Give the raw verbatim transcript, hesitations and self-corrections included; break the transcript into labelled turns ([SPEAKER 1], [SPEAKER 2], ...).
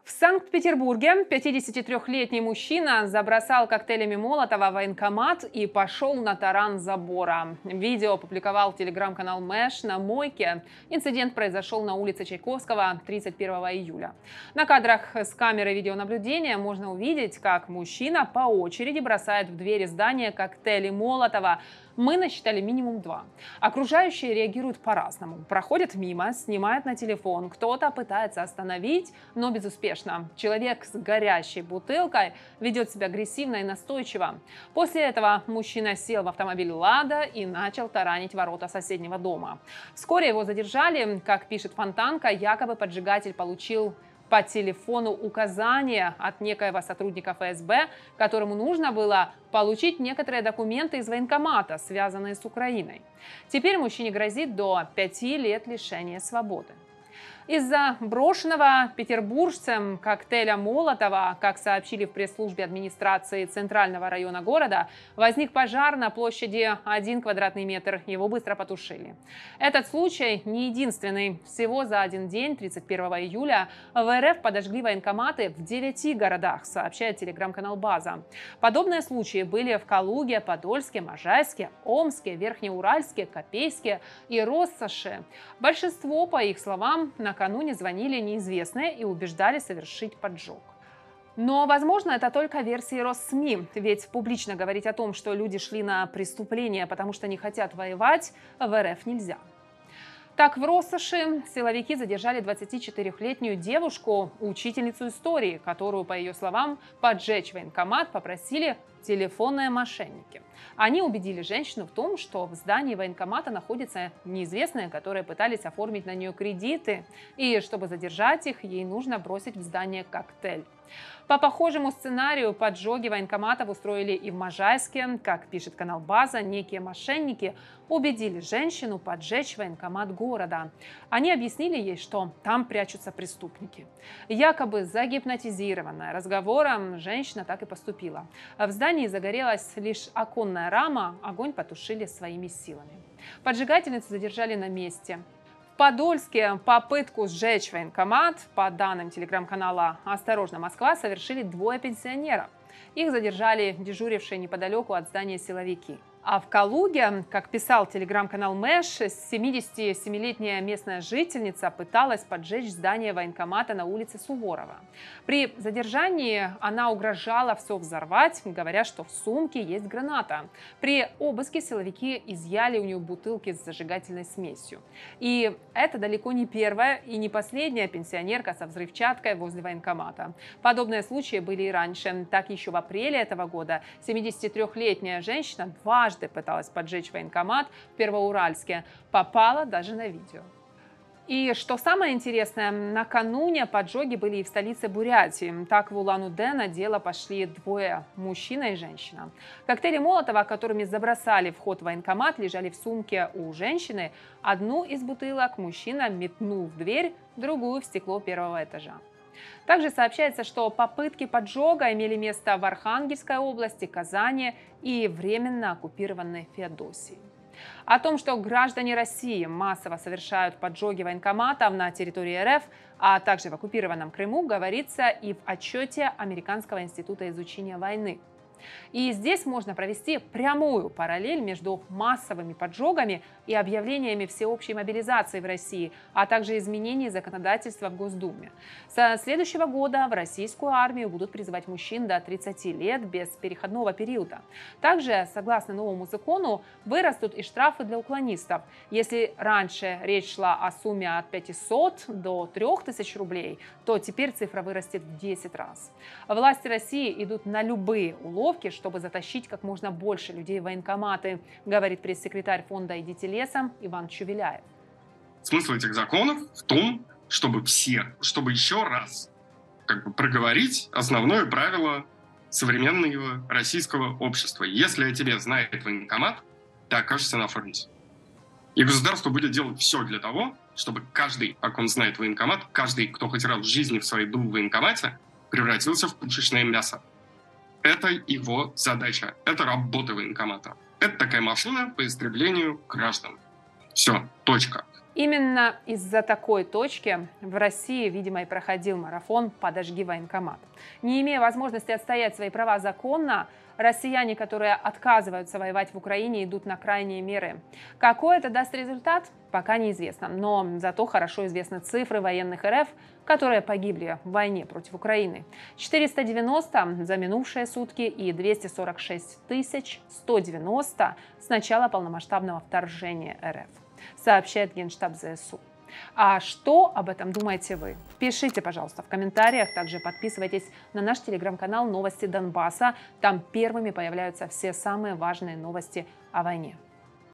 [SPEAKER 1] В Санкт-Петербурге пятидесятитрёхлетний мужчина забросал коктейлями Молотова военкомат и пошел на таран забора. Видео опубликовал телеграм-канал Мэш на Мойке. Инцидент произошел на улице Чайковского тридцать первого июля. На кадрах с камеры видеонаблюдения можно увидеть, как мужчина по очереди бросает в двери здания коктейли Молотова. Мы насчитали минимум два. Окружающие реагируют по-разному. Проходят мимо, снимают на телефон. Кто-то пытается остановить, но безуспешно. Человек с горящей бутылкой ведет себя агрессивно и настойчиво. После этого мужчина сел в автомобиль «Лада» и начал таранить ворота соседнего дома. Вскоре его задержали. Как пишет Фонтанка, якобы поджигатель получил по телефону указания от некоего сотрудника эф эс бэ, которому нужно было получить некоторые документы из военкомата, связанные с Украиной. Теперь мужчине грозит до пяти лет лишения свободы. Из-за брошенного петербуржцем коктейля Молотова, как сообщили в пресс-службе администрации Центрального района города, возник пожар на площади один квадратный метр. Его быстро потушили. Этот случай не единственный. Всего за один день, тридцать первого июля, в эр эф подожгли военкоматы в девяти городах, сообщает телеграм-канал «База». Подобные случаи были в Калуге, Подольске, Можайске, Омске, Верхнеуральске, Копейске и Россоши. Большинство, по их словам, на Накануне звонили неизвестные и убеждали совершить поджог. Но, возможно, это только версии Росс-СМИ, ведь публично говорить о том, что люди шли на преступления, потому что не хотят воевать, в эр эф нельзя. Так, в Россоши силовики задержали двадцатичетырёхлетнюю девушку, учительницу истории, которую, по ее словам, поджечь военкомат попросили телефонные мошенники. Они убедили женщину в том, что в здании военкомата находятся неизвестные, которые пытались оформить на нее кредиты, и чтобы задержать их, ей нужно бросить в здание коктейль. По похожему сценарию поджоги военкоматов устроили и в Можайске. Как пишет канал «База», некие мошенники убедили женщину поджечь военкомат города. Они объяснили ей, что там прячутся преступники. Якобы загипнотизированная разговором, женщина так и поступила. В здании загорелась лишь оконная рама, огонь потушили своими силами. Поджигательницу задержали на месте. В Подольске попытку сжечь военкомат, по данным телеграм-канала «Осторожно, Москва», совершили двое пенсионеров. Их задержали дежурившие неподалеку от здания силовики. А в Калуге, как писал телеграм-канал Мэш, семидесятисемилетняя местная жительница пыталась поджечь здание военкомата на улице Суворова. При задержании она угрожала все взорвать, говоря, что в сумке есть граната. При обыске силовики изъяли у нее бутылки с зажигательной смесью. И это далеко не первая и не последняя пенсионерка со взрывчаткой возле военкомата. Подобные случаи были и раньше. Так, еще в апреле этого года семидесятитрёхлетняя женщина дважды пыталась поджечь военкомат в Первоуральске. Попала даже на видео. И что самое интересное, накануне поджоги были и в столице Бурятии. Так, в Улан-Удэ на дело пошли двое – мужчина и женщина. Коктейли Молотова, которыми забросали вход в военкомат, лежали в сумке у женщины. Одну из бутылок мужчина метнул в дверь, другую – в стекло первого этажа. Также сообщается, что попытки поджога имели место в Архангельской области, Казани и временно оккупированной Феодосии. О том, что граждане России массово совершают поджоги военкоматов на территории эр эф, а также в оккупированном Крыму, говорится и в отчете Американского института изучения войны. И здесь можно провести прямую параллель между массовыми поджогами и объявлениями всеобщей мобилизации в России, а также изменением законодательства в Госдуме. Со следующего года в российскую армию будут призывать мужчин до тридцати лет без переходного периода. Также, согласно новому закону, вырастут и штрафы для уклонистов. Если раньше речь шла о сумме от пятисот до трёх тысяч рублей, то теперь цифра вырастет в десять раз. Власти России идут на любые уловки, чтобы затащить как можно больше людей в военкоматы, говорит пресс-секретарь фонда «Идите лесом» Иван Чувеляев.
[SPEAKER 2] Смысл этих законов в том, чтобы все, чтобы еще раз как бы проговорить основное правило современного российского общества. Если о тебе знает военкомат, ты окажешься на фронте. И государство будет делать все для того, чтобы каждый, о ком знает военкомат, каждый, кто хоть раз в жизни в своей был в военкомате, превратился в пушечное мясо. Это его задача, это работа военкомата. Это такая машина по истреблению граждан. Все, точка.
[SPEAKER 1] Именно из-за такой точки в России, видимо, и проходил марафон «Подожги военкомат». Не имея возможности отстоять свои права законно, россияне, которые отказываются воевать в Украине, идут на крайние меры. Какой это даст результат, пока неизвестно. Но зато хорошо известны цифры военных РФ, которые погибли в войне против Украины. четыреста девяносто за минувшие сутки и двести сорок шесть тысяч сто девяносто с начала полномасштабного вторжения РФ, сообщает Генштаб ЗСУ. А что об этом думаете вы? Пишите, пожалуйста, в комментариях. Также подписывайтесь на наш телеграм-канал «Новости Донбасса». Там первыми появляются все самые важные новости о войне.